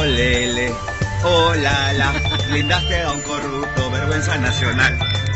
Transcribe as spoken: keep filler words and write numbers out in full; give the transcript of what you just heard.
lele, oh la la, blindaste a un corrupto, vergüenza nacional.